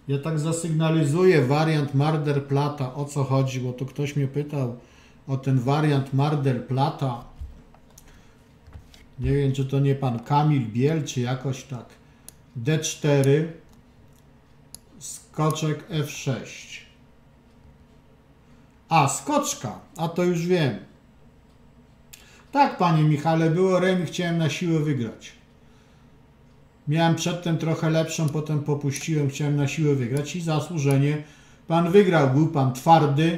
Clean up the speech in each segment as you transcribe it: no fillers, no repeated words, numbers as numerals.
Ja tak zasygnalizuję wariant Marder-Plata. O co chodzi? Bo tu ktoś mnie pytał o ten wariant Marder-Plata. Nie wiem, czy to nie pan Kamil Biel, czy jakoś tak. D4, skoczek F6. A, skoczka. A to już wiem. Tak, panie Michale, było remi, chciałem na siłę wygrać. Miałem przedtem trochę lepszą, potem popuściłem, chciałem na siłę wygrać i zasłużenie pan wygrał. Był pan twardy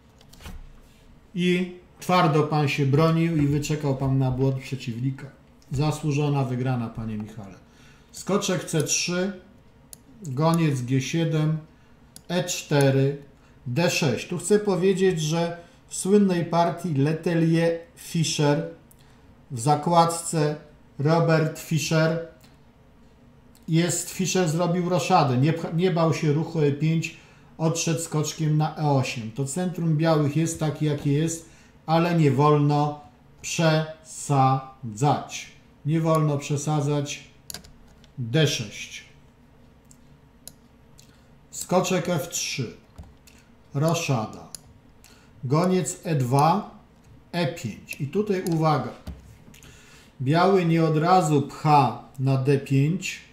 i twardo pan się bronił i wyczekał pan na błąd przeciwnika. Zasłużona wygrana, panie Michale. Skoczek C3, goniec G7, E4, D6. Tu chcę powiedzieć, że w słynnej partii Letelier-Fischer w zakładce Robert Fischer Fischer zrobił roszadę. Nie bał się ruchu E5, odszedł skoczkiem na E8. To centrum białych jest takie, jakie jest, ale nie wolno przesadzać. Nie wolno przesadzać. D6. Skoczek F3. Roszada. Goniec E2, E5. I tutaj uwaga. Biały nie od razu pcha na D5.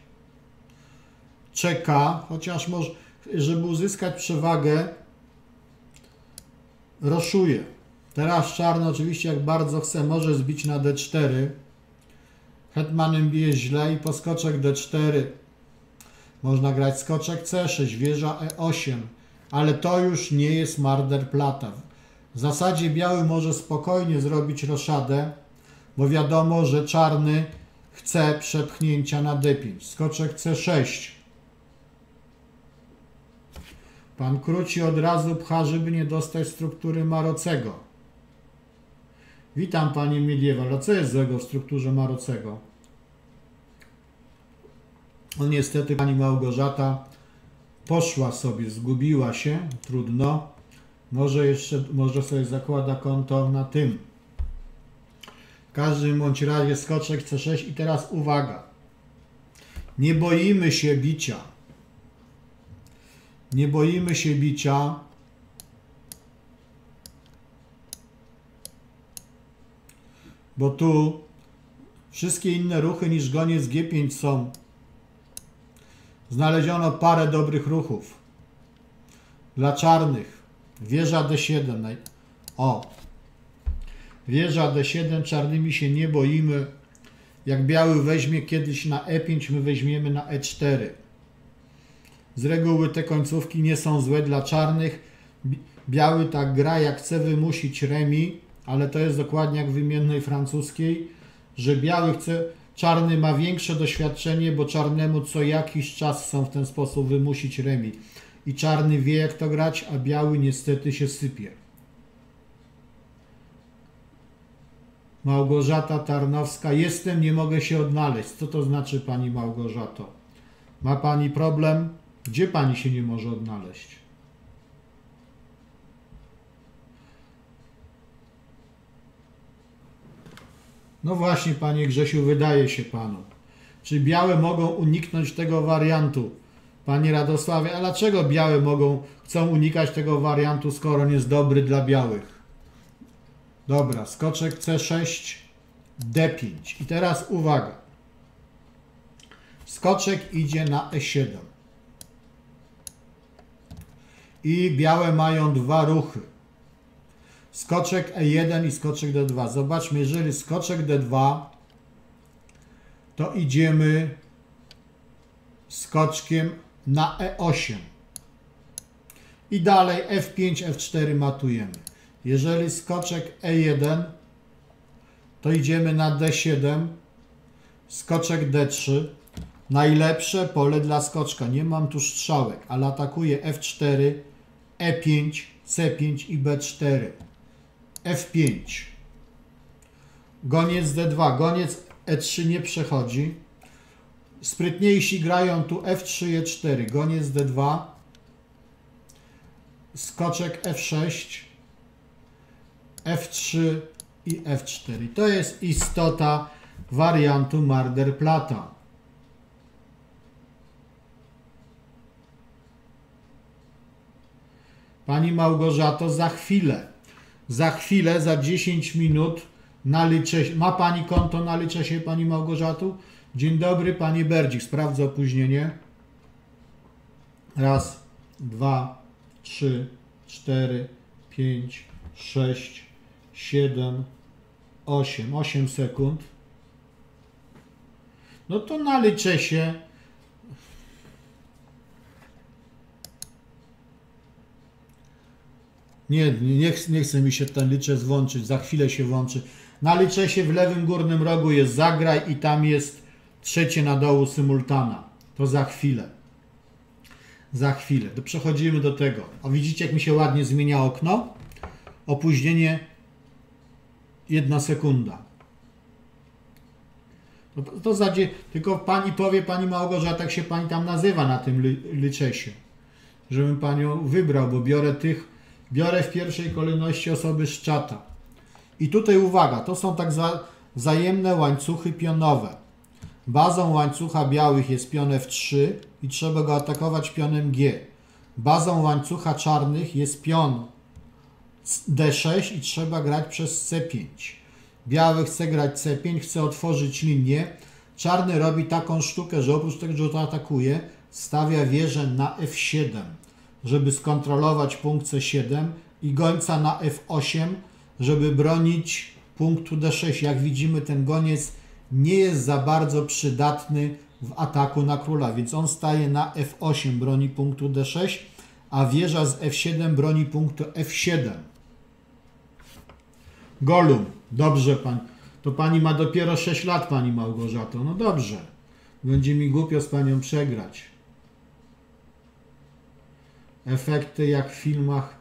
Czeka, chociaż może, żeby uzyskać przewagę, roszuje. Teraz czarny oczywiście, jak bardzo chce, może zbić na D4. Hetmanem bije źle i po skoczek D4 można grać skoczek C6, wieża E8, ale to już nie jest Marder-Plata. W zasadzie biały może spokojnie zrobić roszadę, bo wiadomo, że czarny chce przepchnięcia na D5. Skoczek C6. Pan Kruci od razu pcha, żeby nie dostać struktury Marocego. Witam, panie Miediewal. A co jest złego w strukturze Marocego? No niestety pani Małgorzata poszła sobie, zgubiła się, trudno. Może sobie zakłada konto na tym. W każdym bądź razie skoczek C6 i teraz uwaga. Nie boimy się bicia. Nie boimy się bicia. Bo tu wszystkie inne ruchy niż goniec G5 są. Znaleziono parę dobrych ruchów. Dla czarnych. Wieża D7. O. Wieża D7. Czarnymi się nie boimy. Jak biały weźmie kiedyś na E5, my weźmiemy na E4. Z reguły te końcówki nie są złe dla czarnych. Biały tak gra, jak chce wymusić remi, ale to jest dokładnie jak w wymiennej francuskiej, że biały chce, czarny ma większe doświadczenie, bo czarnemu co jakiś czas chcą w ten sposób wymusić remi. I czarny wie, jak to grać, a biały niestety się sypie. Małgorzata Tarnowska. Jestem, nie mogę się odnaleźć. Co to znaczy, pani Małgorzato? Ma pani problem? Gdzie pani się nie może odnaleźć? No właśnie, panie Grzesiu, wydaje się panu. Czy białe mogą uniknąć tego wariantu? Panie Radosławie, a dlaczego białe chcą unikać tego wariantu, skoro on jest dobry dla białych? Dobra, skoczek C6, D5. I teraz uwaga. Skoczek idzie na E7. I białe mają dwa ruchy. Skoczek E1 i skoczek D2. Zobaczmy, jeżeli skoczek D2, to idziemy skoczkiem na E8. I dalej F5, F4 matujemy. Jeżeli skoczek E1, to idziemy na D7, skoczek D3. Najlepsze pole dla skoczka. Nie mam tu strzałek, ale atakuję F4, E5, C5 i B4. F5. Goniec D2. Goniec E3 nie przechodzi. Sprytniejsi grają tu F3, E4. Goniec D2. Skoczek F6. F3 i F4. To jest istota wariantu Marder-Plata. Pani Małgorzato, za chwilę, za 10 minut naliczę. Ma Pani konto, naliczę się Pani Małgorzato? Dzień dobry, Panie Berdzik, sprawdzę opóźnienie. Raz, 2, 3, 4, 5, 6, 7, 8 sekund. No to naliczę się. Nie chce mi się ten liczec włączyć, za chwilę się włączy. Naliczę się, w lewym górnym rogu jest zagraj i tam jest trzecie na dołu symultana. To za chwilę. Za chwilę. Przechodzimy do tego. O, widzicie, jak mi się ładnie zmienia okno? Opóźnienie 1 sekunda. Tylko Pani powie, Pani Małgorzata, jak się Pani tam nazywa na tym liczesie. Żebym Panią wybrał, bo biorę w pierwszej kolejności osoby z czata. I tutaj uwaga, to są tak wzajemne łańcuchy pionowe. Bazą łańcucha białych jest pion F3 i trzeba go atakować pionem G. Bazą łańcucha czarnych jest pion D6 i trzeba grać przez C5. Biały chce grać C5, chce otworzyć linię. Czarny robi taką sztukę, że oprócz tego, że to atakuje, stawia wieżę na F7, żeby skontrolować punkt C7 i gońca na F8, żeby bronić punktu D6. Jak widzimy, ten goniec nie jest za bardzo przydatny w ataku na króla, więc on staje na F8, broni punktu D6, a wieża z F7 broni punktu F7. Golum. Dobrze, Pani. To Pani ma dopiero 6 lat, Pani Małgorzato. No dobrze. Będzie mi głupio z Panią przegrać. Efekty jak w filmach.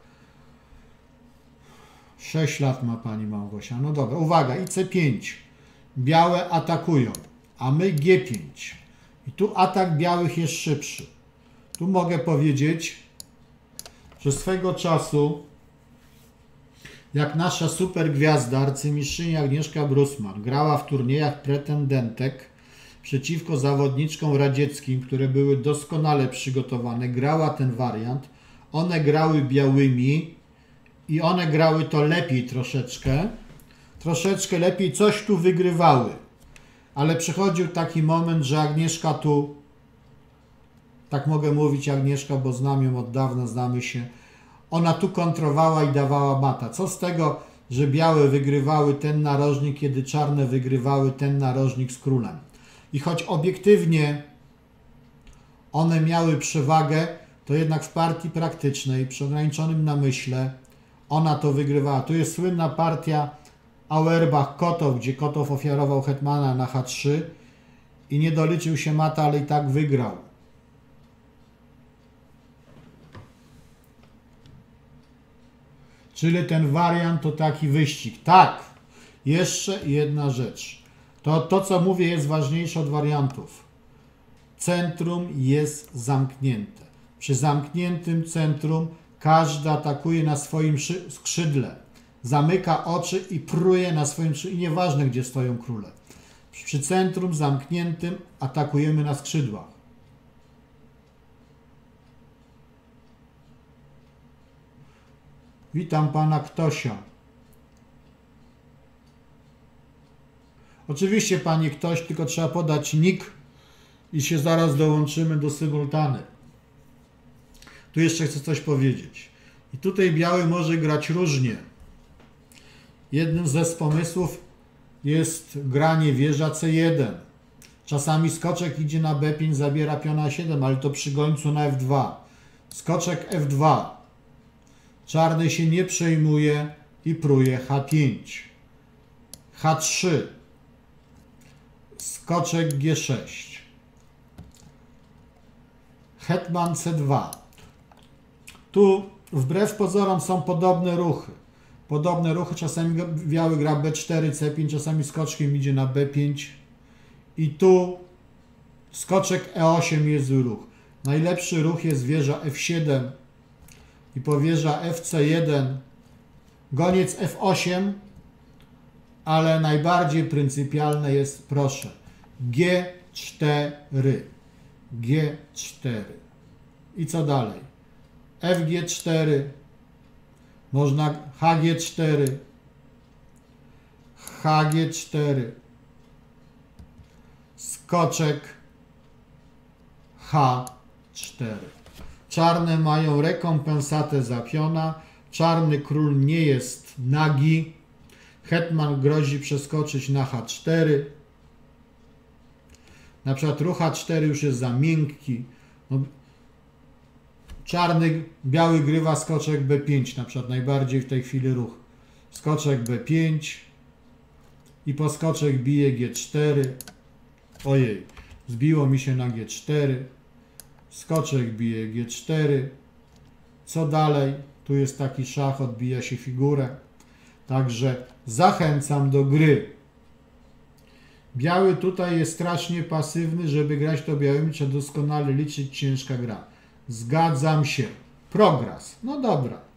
6 lat ma Pani Małgosia. No dobra, uwaga, i C5. Białe atakują, a my G5. I tu atak białych jest szybszy. Tu mogę powiedzieć, że swego czasu, jak nasza super gwiazda, arcymistrzyni Agnieszka Brusman, grała w turniejach pretendentek przeciwko zawodniczkom radzieckim, które były doskonale przygotowane, grała ten wariant. One grały białymi i one grały to lepiej troszeczkę lepiej, coś tu wygrywały. Ale przychodził taki moment, że Agnieszka tu, tak mogę mówić Agnieszka, bo znam ją od dawna, znamy się, ona tu kontrowała i dawała mata. Co z tego, że białe wygrywały ten narożnik, kiedy czarne wygrywały ten narożnik z królem. I choć obiektywnie one miały przewagę, to jednak w partii praktycznej, przy ograniczonym namyśle, ona to wygrywała. Tu jest słynna partia Auerbach-Kotow, gdzie Kotow ofiarował hetmana na H3 i nie doliczył się mata, ale i tak wygrał. Czyli ten wariant to taki wyścig. Tak, jeszcze jedna rzecz. To co mówię, jest ważniejsze od wariantów. Centrum jest zamknięte. Przy zamkniętym centrum każdy atakuje na swoim skrzydle. Zamyka oczy i pruje na swoim skrzydle. I nieważne, gdzie stoją króle. Przy centrum zamkniętym atakujemy na skrzydłach. Witam Pana Ktosia. Oczywiście, Panie Ktoś, tylko trzeba podać nick i się zaraz dołączymy do symultany. Tu jeszcze chcę coś powiedzieć. I tutaj biały może grać różnie. Jednym z pomysłów jest granie wieża C1. Czasami skoczek idzie na B5, zabiera piona 7, ale to przy gońcu na F2. Skoczek F2. Czarny się nie przejmuje i pruje H5. H3. Skoczek G6. Hetman C2. Tu wbrew pozorom są podobne ruchy. Czasami biały gra B4, C5, czasami skoczkiem idzie na B5. I tu skoczek E8 jest ruch. Najlepszy ruch jest wieża F7 i po wieża FC1 goniec F8, ale najbardziej pryncypialne jest, proszę, G4. G4. I co dalej? FG4, Można HG4, HG4, skoczek H4. Czarne mają rekompensatę za piona. Czarny król nie jest nagi. Hetman grozi przeskoczyć na H4. Na przykład ruch H4 już jest za miękki. No, biały grywa skoczek B5, na przykład najbardziej w tej chwili ruch. Skoczek B5 i po skoczek bije G4. Ojej, zbiło mi się na G4. Skoczek bije G4. Co dalej? Tu jest taki szach, odbija się figurę. Także zachęcam do gry. Biały tutaj jest strasznie pasywny, żeby grać to białymi trzeba doskonale liczyć, ciężka gra. Zgadzam się. Progres. No dobra.